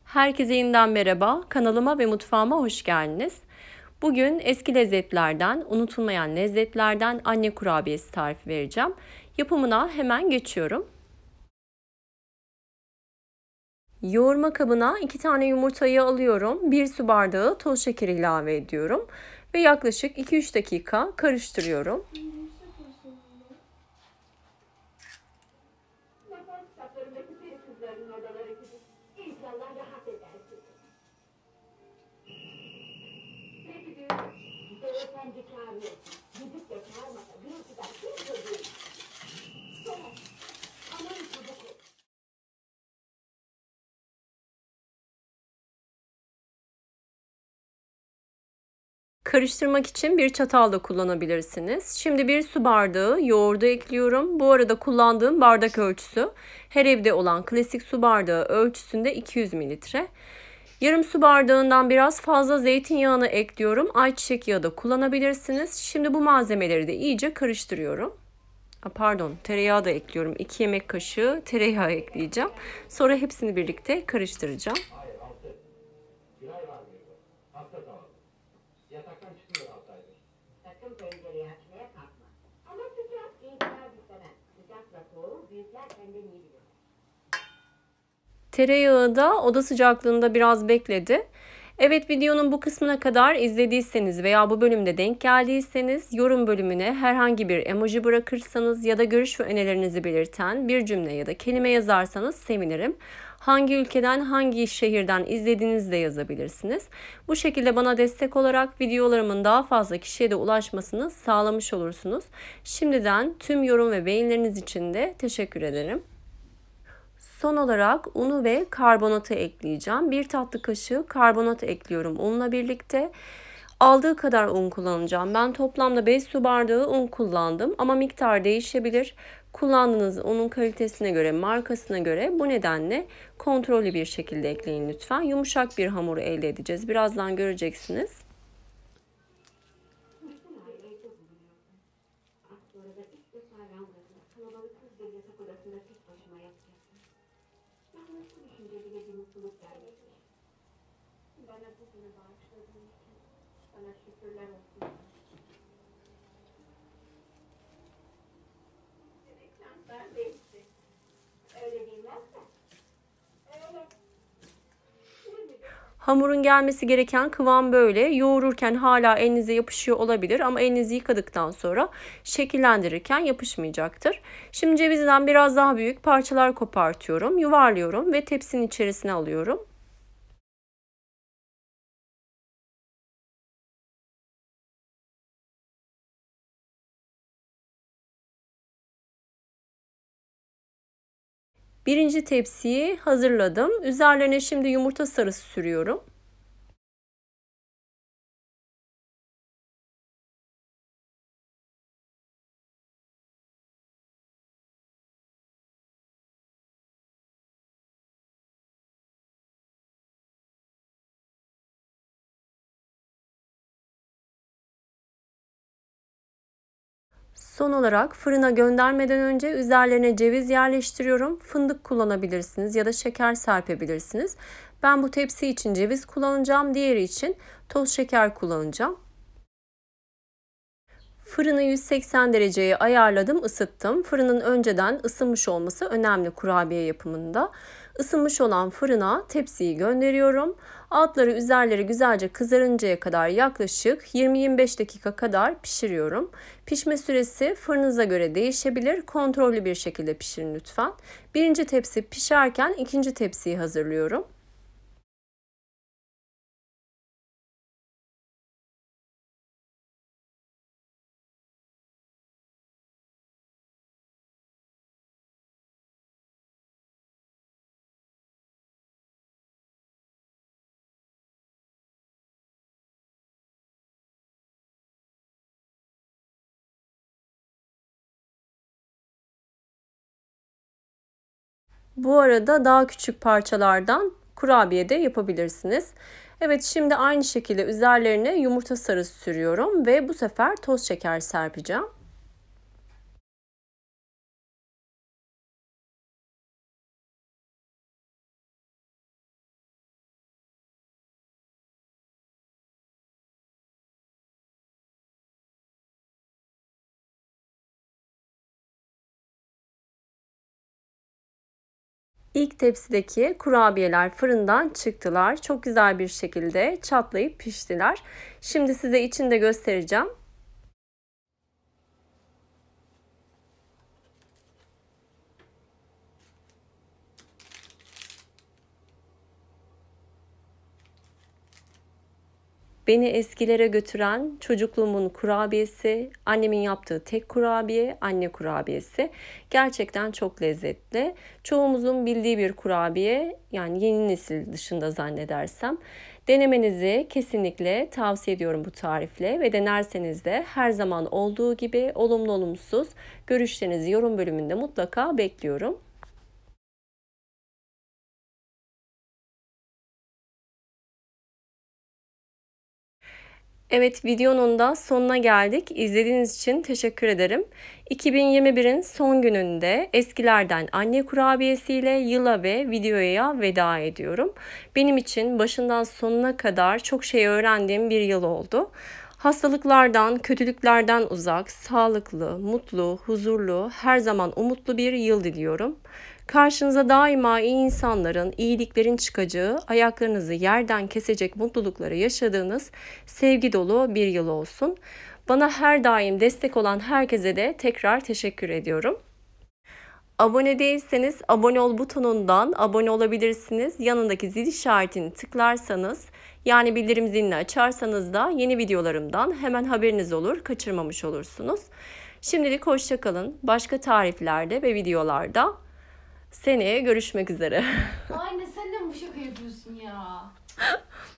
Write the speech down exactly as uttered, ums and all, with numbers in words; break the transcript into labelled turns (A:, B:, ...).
A: Herkese yeniden merhaba. Kanalıma ve mutfağıma hoş geldiniz. Bugün eski lezzetlerden, unutulmayan lezzetlerden anne kurabiyesi tarifi vereceğim. Yapımına hemen geçiyorum. Yoğurma kabına iki tane yumurtayı alıyorum. bir su bardağı toz şeker ilave ediyorum. Ve yaklaşık iki üç dakika karıştırıyorum. Karıştırmak için bir çatal da kullanabilirsiniz. Şimdi bir su bardağı yoğurdu ekliyorum. Bu arada kullandığım bardak ölçüsü her evde olan klasik su bardağı ölçüsünde iki yüz mililitre. Yarım su bardağından biraz fazla zeytinyağını ekliyorum. Ayçiçek yağı da kullanabilirsiniz. Şimdi bu malzemeleri de iyice karıştırıyorum. Pardon, tereyağı da ekliyorum. iki yemek kaşığı tereyağı ekleyeceğim. Sonra hepsini birlikte karıştıracağım.
B: Yataktan çıkmıyor altı aydır. Sakın pencereyi açmaya kalkma. Ama sıcak itiraz istemem. Sıcakla soğuğu büyükler senden iyi bilir.
A: Tereyağı da oda sıcaklığında biraz bekledi. Evet, videonun bu kısmına kadar izlediyseniz veya bu bölümde denk geldiyseniz yorum bölümüne herhangi bir emoji bırakırsanız ya da görüş ve önerilerinizi belirten bir cümle ya da kelime yazarsanız sevinirim. Hangi ülkeden, hangi şehirden izlediğinizi de yazabilirsiniz. Bu şekilde bana destek olarak videolarımın daha fazla kişiye de ulaşmasını sağlamış olursunuz. Şimdiden tüm yorum ve beğenileriniz için de teşekkür ederim. Son olarak unu ve karbonatı ekleyeceğim. Bir tatlı kaşığı karbonat ekliyorum unla birlikte. Aldığı kadar un kullanacağım. Ben toplamda beş su bardağı un kullandım ama miktar değişebilir. Kullandığınız unun kalitesine göre, markasına göre bu nedenle kontrollü bir şekilde ekleyin lütfen. Yumuşak bir hamur elde edeceğiz. Birazdan göreceksiniz.
B: Bana bugünü bağışladığın için sana şükürler olsun. Beklentiler değişti. Öyle bilmez mi? Öyle.
A: Hamurun gelmesi gereken kıvam böyle. Yoğururken hala elinize yapışıyor olabilir ama elinizi yıkadıktan sonra şekillendirirken yapışmayacaktır. Şimdi cevizden biraz daha büyük parçalar kopartıyorum, yuvarlıyorum ve tepsinin içerisine alıyorum. Birinci tepsiyi hazırladım. Üzerlerine şimdi yumurta sarısı sürüyorum. Son olarak fırına göndermeden önce üzerlerine ceviz yerleştiriyorum. Fındık kullanabilirsiniz ya da şeker serpebilirsiniz. Ben bu tepsi için ceviz kullanacağım. Diğeri için toz şeker kullanacağım. Fırını yüz seksen dereceye ayarladım, ısıttım. Fırının önceden ısınmış olması önemli kurabiye yapımında. Isınmış olan fırına tepsiyi gönderiyorum. Altları üzerleri güzelce kızarıncaya kadar yaklaşık yirmi yirmi beş dakika kadar pişiriyorum. Pişme süresi fırınıza göre değişebilir. Kontrollü bir şekilde pişirin lütfen. Birinci tepsi pişerken ikinci tepsiyi hazırlıyorum. Bu arada daha küçük parçalardan kurabiye de yapabilirsiniz. Evet, şimdi aynı şekilde üzerlerine yumurta sarısı sürüyorum ve bu sefer toz şeker serpeceğim. İlk tepsideki kurabiyeler fırından çıktılar. Çok güzel bir şekilde çatlayıp piştiler. Şimdi size içinde göstereceğim. Beni eskilere götüren çocukluğumun kurabiyesi, annemin yaptığı tek kurabiye, anne kurabiyesi. Gerçekten çok lezzetli. Çoğumuzun bildiği bir kurabiye, yani yeni nesil dışında zannedersem. Denemenizi kesinlikle tavsiye ediyorum bu tarifle ve denerseniz de her zaman olduğu gibi olumlu olumsuz görüşlerinizi yorum bölümünde mutlaka bekliyorum. Evet, videonun da sonuna geldik. İzlediğiniz için teşekkür ederim. iki bin yirmi birin son gününde eskilerden anne kurabiyesiyle yıla ve videoya veda ediyorum. Benim için başından sonuna kadar çok şey öğrendiğim bir yıl oldu. Hastalıklardan, kötülüklerden uzak, sağlıklı, mutlu, huzurlu, her zaman umutlu bir yıl diliyorum. Karşınıza daima iyi insanların, iyiliklerin çıkacağı, ayaklarınızı yerden kesecek mutlulukları yaşadığınız sevgi dolu bir yıl olsun. Bana her daim destek olan herkese de tekrar teşekkür ediyorum. Abone değilseniz abone ol butonundan abone olabilirsiniz. Yanındaki zil işaretini tıklarsanız, yani bildirim zilini açarsanız da yeni videolarımdan hemen haberiniz olur, kaçırmamış olursunuz. Şimdilik hoşça kalın. Başka tariflerde ve videolarda seneye görüşmek üzere.
C: Anne sen de mi bu şaka yapıyorsun ya?